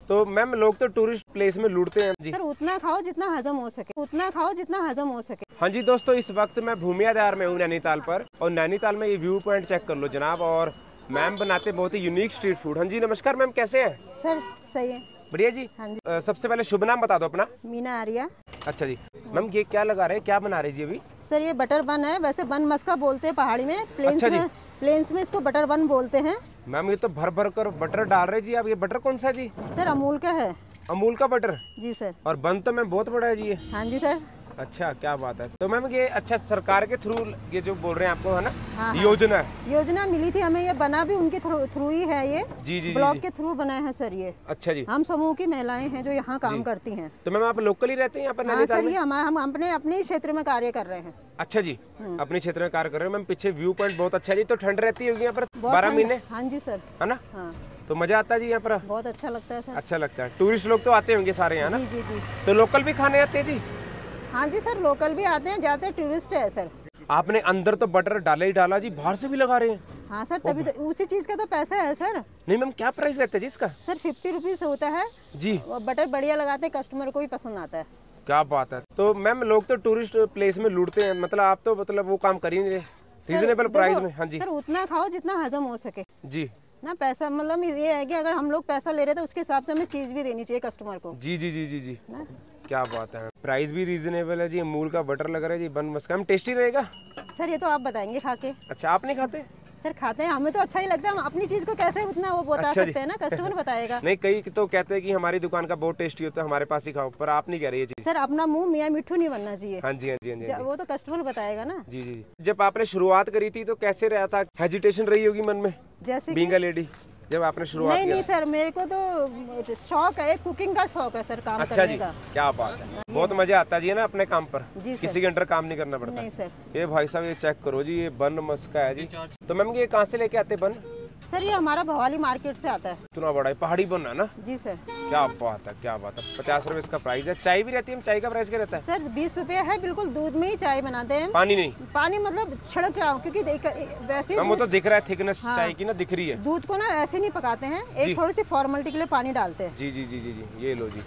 तो मैम लोग तो टूरिस्ट प्लेस में लूटते हैं जी। सर उतना खाओ जितना हजम हो सके, उतना खाओ जितना हजम हो सके। हाँ जी दोस्तों, इस वक्त मैं भूमिया दार में हूँ नैनीताल पर, और नैनीताल में ये व्यू पॉइंट चेक कर लो जनाब। और मैम बनाते बहुत ही यूनिक स्ट्रीट फूड। हाँ जी नमस्कार मैम, कैसे हैं? सर सही है। बढ़िया जी। हाँ जी। सबसे पहले शुभ नाम बता दो अपना। मीना आर्या। अच्छा जी मैम, ये क्या लगा रहे हैं, क्या बना रहे जी अभी? सर ये बटर बन है, वैसे बन मस्का बोलते हैं पहाड़ी में, अच्छा प्लेन्स में इसको बटर बन बोलते हैं। मैम ये तो भर भर कर बटर डाल रहे जी आप। ये बटर कौन सा जी? सर अमूल का है। अमूल का बटर? जी सर। और बन तो मैम बहुत बड़ा है जी ये। हाँ जी सर। अच्छा क्या बात है। तो मैम ये अच्छा सरकार के थ्रू ये जो बोल रहे हैं आपको है ना? हाँ, योजना मिली थी हमें, ये बना भी उनके थ्रू ही है ये। जी ब्लॉक के थ्रू बना है सर ये। अच्छा जी। हम समूह की महिलाएं हैं जो यहाँ काम करती हैं। तो मैम आप लोकल ही रहते हैं यहाँ पर? हाँ सर, ये हम अपने क्षेत्र में कार्य कर रहे हैं। अच्छा जी, अपने क्षेत्र में कार्य कर रहे हैं। मैम पीछे व्यू पॉइंट बहुत अच्छा है जी। तो ठंड रहती होगी यहाँ पर 12 महीने? हाँ जी सर। है ना? हाँ। तो मजा आता है जी यहाँ पर? बहुत अच्छा लगता है सर। अच्छा लगता है। टूरिस्ट लोग तो आते होंगे सारे यहाँ ना? जी जी जी। तो लोकल भी खाने आते हैं जी? हाँ जी सर, लोकल भी आते हैं, जाते टूरिस्ट है सर। आपने अंदर तो बटर डाला ही डाला जी, बाहर से भी लगा रहे हैं? हाँ सर, तभी तो उसी चीज का तो पैसा है सर। नहीं मैम, क्या प्राइस रहता है जी इसका? सर 50 रुपीज होता है जी। बटर बढ़िया लगाते हैं, कस्टमर को भी पसंद आता है। क्या बात है। तो मैम लोग तो टूरिस्ट प्लेस में लूटते हैं, मतलब आप तो मतलब वो काम कर ही नहीं रहे रीजनेबल प्राइस में। हाँ जी सर, उतना खाओ जितना हजम हो सके जी ना। पैसा मतलब ये है कि अगर हम लोग पैसा ले रहे तो उसके हिसाब से हमें चीज भी देनी चाहिए कस्टमर को। जी जी जी जी जी ना? क्या बात है। प्राइस भी रीजनेबल है जी। अमूल का बटर लग रहा है जी। बन मस्का हम टेस्टी रहेगा सर, ये तो आप बताएंगे खा के। अच्छा आप नहीं खाते? सर खाते हैं, हमें तो अच्छा ही लगता है। हम अपनी चीज को कैसे उतना वो बता सकते हैं ना, कस्टमर बताएगा। नहीं, कई तो कहते हैं कि हमारी दुकान का बहुत टेस्टी होता है, हमारे पास ही खाओ, पर आप नहीं कह रही है जी। सर अपना मुंह मियां मिट्ठू नहीं बनना चाहिए। हाँ जी हाँ जी हाँ जी। वो तो कस्टमर बताएगा ना। जी जी। जब आपने शुरुआत करी थी तो कैसे रहा था? हेजिटेशन रही होगी मन में जैसे बीइंग अ लेडी जब आपने शुरुआत नहीं सर, मेरे को तो शौक है, कुकिंग का शौक है सर, काम करने का। क्या बात है। बहुत मजा आता है जी ना अपने काम पर। किसी के अंडर काम नहीं करना पड़ता। नहीं सर। ये भाई साहब ये चेक करो जी, ये बन मस्का है जी। तो मैम ये कहाँ से लेके आते बन? सर ये हमारा भवाली मार्केट से आता है। इतना बड़ा है, पहाड़ी बन है ना? जी सर। क्या बात है, क्या बात है। 50 रुपए इसका प्राइस है। चाय भी रहती है? चाय का प्राइस क्या रहता है? सर 20 रुपए है, बिल्कुल दूध में ही चाय बनाते हैं। पानी नहीं? पानी मतलब छिड़क रहा हूँ क्योंकि वैसे वो तो दिख रहा है, थिकनेस चाय की ना दिख रही है। दूध को ना ऐसे नहीं पकाते हैं, एक थोड़ी सी फॉर्मेलिटी के लिए पानी डालते हैं। जी जी जी जी जी। ये लो जी,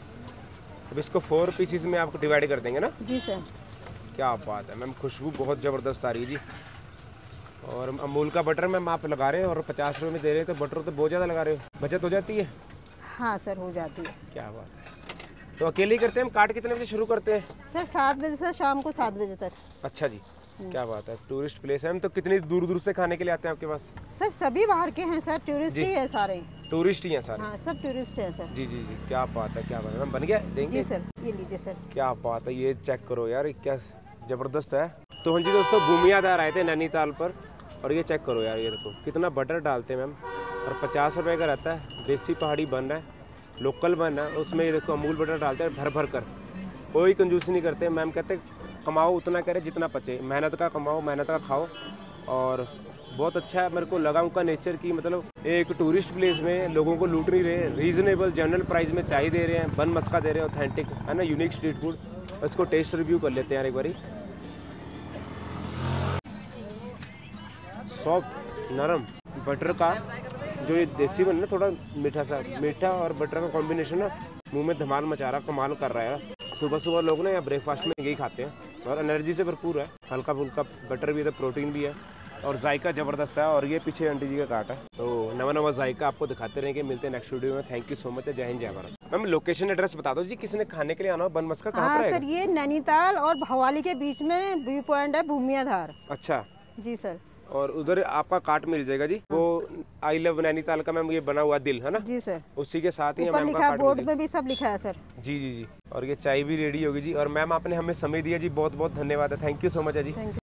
अब इसको 4 पीसेस में आपको डिवाइड कर देंगे ना? जी सर। क्या बात है मैम, खुशबू बहुत जबरदस्त आ रही है जी। और अमूल का बटर मैम आप लगा रहे हैं और 50 रुपए में दे रहे हैं, तो बटर तो बहुत ज़्यादा लगा रहे हो। बचत हो जाती है? हाँ सर, हो जाती है। क्या बात है। तो अकेले ही करते हैं हम? काट कितने बजे शुरू करते हैं? सर 7 बजे से शाम को 7 बजे तक। अच्छा जी, क्या बात है। टूरिस्ट प्लेस है। हम तो कितनी दूर दूर से खाने के लिए आते हैं आपके पास? सर सभी बाहर के हैं सर, टूरिस्ट ही है सारे। टूरिस्ट ही हैं सारे? हाँ सब टूरिस्ट हैं सर। जी जी जी। क्या बात है, क्या बात है। मैम बन गया, देंगे? जी सर, ये लीजिए सर। क्या बात है, ये चेक करो यार, क्या जबरदस्त है। तो हाँ जी दोस्तों, भूमिया दार आए थे नैनीताल पर, और ये चेक करो यार, ये देखो कितना बटर डालते हैं मैम। और 50 रुपए का रहता है। देसी पहाड़ी बन है, लोकल बन है, उसमें ये देखो अमूल बटर डालते हैं भर भर कर। कोई कंजूसी नहीं करते। मैम कहते कमाओ उतना करे जितना पचे, मेहनत का कमाओ, मेहनत का खाओ। और बहुत अच्छा है, मेरे को लगा उनका नेचर की, मतलब एक टूरिस्ट प्लेस में लोगों को लूट नहीं रहे, रीजनेबल जनरल प्राइस में चाय दे रहे हैं, बन मस्का दे रहे हैं, ऑथेंटिक है ना, यूनिक स्ट्रीट फूड। इसको टेस्ट रिव्यू कर लेते हैं यार एक बारी। सॉफ्ट नरम बटर का जो ये देसी बन ना, थोड़ा मीठा सा, मीठा और बटर का कॉम्बिनेशन ना मुंह में धमाल मचा रहा, कमाल कर रहा है। सुबह सुबह लोग ना यहाँ ब्रेकफास्ट में यही खाते हैं और एनर्जी से भरपूर है। हल्का फुल्का बटर भी है, प्रोटीन भी है और जायका ज़बरदस्त है। और ये पीछे आंटी जी का काट है, तो नवा नवा जायका आपको दिखाते रहेंगे। मिलते हैं नेक्स्ट वीडियो में। Thank you so much. जय हिंद जय भारत। मैम लोकेशन एड्रेस बता दो जी, किसी ने खाने के लिए आना हो बन मस्का कहाँ पर है? सर ये नैनीताल और भवाली के बीच में व्यू पॉइंट है, भूमिया धार। अच्छा जी सर। और उधर आपका कार्ट मिल जाएगा जी, वो आई लव नैनीताल का मैम ये बना हुआ दिल है ना? जी सर। उसी के साथ ही ऊपर लिखा है, बोर्ड में भी सब लिखा है सर। जी जी जी। और ये चाय भी रेडी होगी जी। और मैम आपने हमें समय दिया जी, बहुत बहुत धन्यवाद है। थैंक यू सो मच है जी।